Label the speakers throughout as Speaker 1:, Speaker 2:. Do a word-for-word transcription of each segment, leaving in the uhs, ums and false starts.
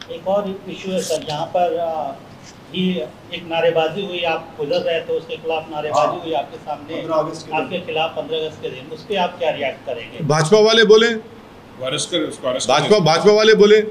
Speaker 1: एक और इशू है सर, यहाँ पर आ, ये एक नारेबाजी हुई, आप गुजर रहे थे, उसके खिलाफ नारेबाजी हुई आपके सामने, आपके खिलाफ पंद्रह अगस्त के दिन, उस पर आप क्या रिएक्ट करेंगे?
Speaker 2: भाजपा वाले बोले, भाजपा भाजपा वाले बोले।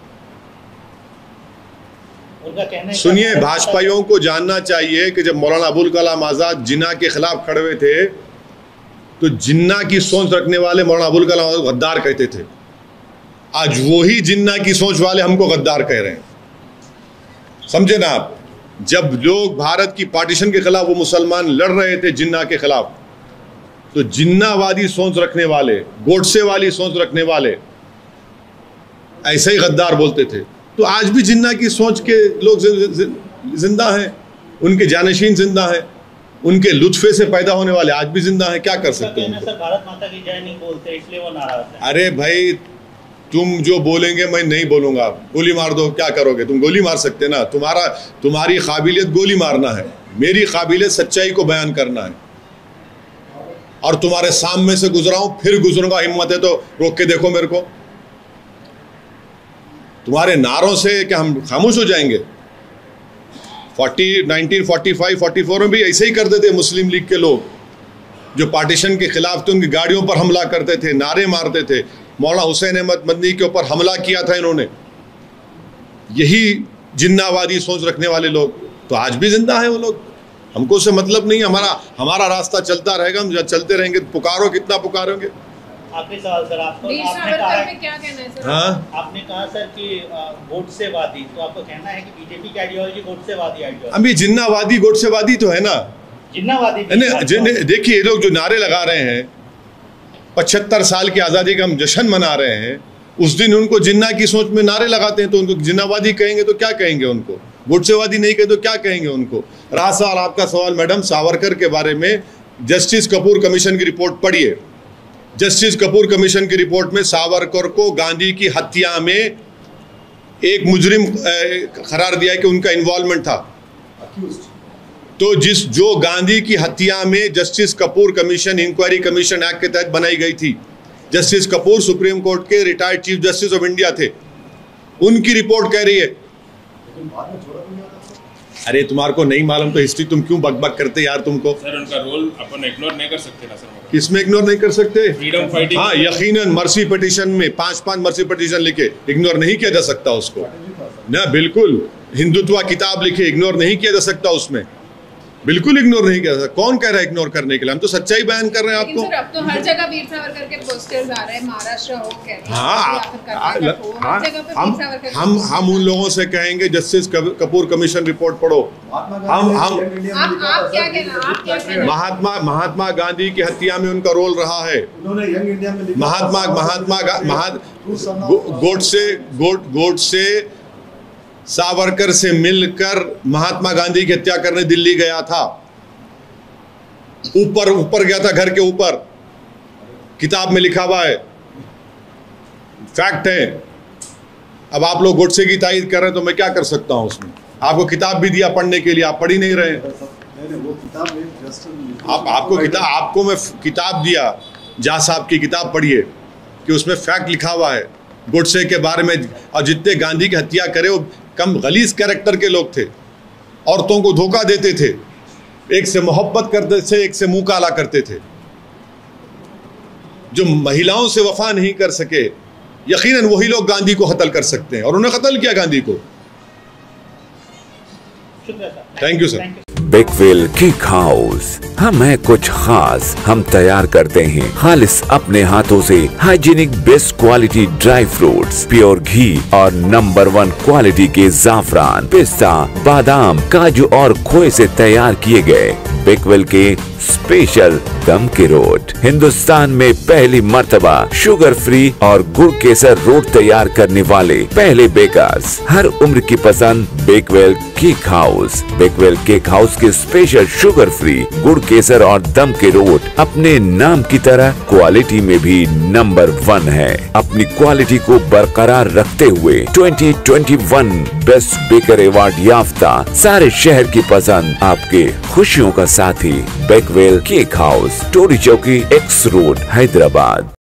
Speaker 1: उनका कहना है,
Speaker 2: सुनिए, भाजपाइयों को जानना चाहिए कि जब मौलाना अबुल कलाम आज़ाद जिन्ना के खिलाफ खड़े हुए थे तो जिन्ना की सोच रखने वाले मौलाना अबुल कलाम आज़ाद गद्दार कहते थे। आज वही जिन्ना की सोच वाले हमको गद्दार कह रहे हैं, समझे ना आप। जब लोग भारत की पार्टीशन के खिलाफ वो मुसलमान लड़ रहे थे जिन्ना के खिलाफ, तो जिन्नावादी सोच रखने वाले, गोडसे वाली सोच रखने वाले ऐसे ही गद्दार बोलते थे। तो आज भी जिन्ना की सोच के लोग जिंदा हैं, उनके जानशीन जिंदा हैं, उनके लुत्फे से पैदा होने वाले आज भी जिंदा हैं। क्या कर सकते हैं?
Speaker 1: सर भारत माता की जय नहीं बोलते इसलिए वो नाराज है।
Speaker 2: अरे भाई, तुम जो बोलेंगे मैं नहीं बोलूंगा, गोली मार दो, क्या करोगे? तुम गोली मार सकते ना, तुम्हारा तुम्हारी काबिलियत गोली मारना है, मेरी काबिलियत सच्चाई को बयान करना है। और तुम्हारे सामने से गुजरा हूं, फिर गुजरूंगा, हिम्मत है तो रोक के देखो मेरे को। तुम्हारे नारों से क्या हम खामोश हो जाएंगे? Forty nineteen forty five forty four में भी ऐसे ही करते थे मुस्लिम लीग के लोग, जो पार्टीशन के खिलाफ थे, उनकी गाड़ियों पर हमला करते थे, नारे मारते थे। मौलाना हुसैन अहमद मदनी के ऊपर हमला किया था इन्होंने, यही जिन्नावादी सोच रखने वाले लोग। तो आज भी जिंदा है वो लोग, हमको उससे मतलब नहीं। हमारा हमारा रास्ता चलता रहेगा, हम चलते रहेंगे। पुकारो, कितना पुकारोगे?
Speaker 1: आखिरी सवाल सर, आपको आपने कहा है, क्या कहना है सर? हाँ, आपने कहा सर कि गोडसेवादी, तो आपको कहना है कि बीजेपी की आइडियोलॉजी गोडसेवादी आइडियोलॉजी?
Speaker 2: अभी जिन्नावादी गोडसेवादी तो है ना,
Speaker 1: जिन्नावादी।
Speaker 2: देखिए, ये लोग जो नारे लगा रहे हैं, पचहत्तर साल की आज़ादी का हम जश्न मना रहे हैं, उस दिन उनको जिन्ना की सोच में नारे लगाते हैं, तो उनको जिन्नावादी कहेंगे तो क्या कहेंगे? उनको गोडसेवादी नहीं कहे तो क्या कहेंगे उनको? रहा सवाल आपका सवाल मैडम सावरकर के बारे में, जस्टिस कपूर कमीशन की रिपोर्ट पढ़िए। जस्टिस कपूर कमीशन की रिपोर्ट में सावरकर को गांधी की हत्या में एक मुजरिम करार दिया कि उनका इन्वॉल्वमेंट था। तो जिस जो गांधी की हत्या में justice Kapur commission, inquiry commission act के तहत बनाई गई थी, जस्टिस कपूर सुप्रीम कोर्ट के retired chief justice of India थे, उनकी रिपोर्ट कह रही है। अरे तुम्हारे को नहीं मालूम तो हिस्ट्री तुम क्यों बकबक करते यार? तुमको
Speaker 3: सर उनका रोल अपन इग्नोर नहीं कर सकते ना सर?
Speaker 2: किसमें इग्नोर नहीं कर सकते?
Speaker 3: Freedom fighting.
Speaker 2: हाँ, यकीनन मर्सी पिटीशन में पांच पांच मर्सी पिटीशन लिखे, इग्नोर नहीं किया जा सकता उसको ना। बिल्कुल, हिंदुत्व किताब लिखे, इग्नोर नहीं किया जा सकता उसमें, बिल्कुल इग्नोर नहीं किया। कौन कह रहा है इग्नोर करने के लिए? हम तो सच्चाई बयान कर रहे हैं आपको।
Speaker 4: सर, अब तो हर जगह वीर सावरकर के पोस्टर्स आ रहे हैं, महाराष्ट्र हो, केरला,
Speaker 2: हाँ, हम हम हम उन लोगों से कहेंगे जस्टिस कपूर कमीशन रिपोर्ट पढ़ो। हम हम महात्मा महात्मा गांधी की हत्या में उनका रोल रहा है। महात्मा महात्मा गोडसे गोडसे सावरकर से मिलकर महात्मा गांधी की हत्या करने दिल्ली गया था, ऊपर ऊपर गया था, घर के ऊपर, किताब में लिखा हुआ है, फैक्ट है। अब आप लोग गोडसे की तारीफ कर रहे हैं तो मैं क्या कर सकता हूं उसमें? आपको किताब भी दिया पढ़ने के लिए, आप पढ़ ही नहीं रहे। आप आपको किताब आपको मैं किताब दिया, जा साहब की किताब पढ़िए कि उसमें फैक्ट लिखा हुआ है गोडसे के बारे में। और जितने गांधी की हत्या करे वो कम गलीज कैरेक्टर के लोग थे, औरतों को धोखा देते थे, एक से मोहब्बत करते थे, एक से मुंह काला करते थे। जो महिलाओं से वफा नहीं कर सके, यकीनन वही लोग गांधी को कत्ल कर सकते हैं, और उन्होंने कत्ल किया गांधी को। Thank you sir.
Speaker 5: Bakewell cake house, हम है कुछ खास, हम तैयार करते हैं खालिस अपने हाथों से hygienic best quality dry fruits, pure घी और नंबर वन क्वालिटी के जाफरान, पिस्ता, बादाम, काजू और खोए से तैयार किए गए बेकवेल के स्पेशल दम के रोट। हिंदुस्तान में पहली मर्तबा शुगर फ्री और गुड़ केसर रोट तैयार करने वाले पहले बेकर्स, हर उम्र की पसंद Bakewell cake house. Bakewell cake house के स्पेशल शुगर फ्री गुड़ केसर और दम के रोट अपने नाम की तरह क्वालिटी में भी नंबर वन है। अपनी क्वालिटी को बरकरार रखते हुए twenty twenty one best baker award याफ्ता सारे शहर की पसंद, आपके खुशियों का साथी बेकवेल केक हाउस, टोरी चौकी, एक्स रोड, हैदराबाद।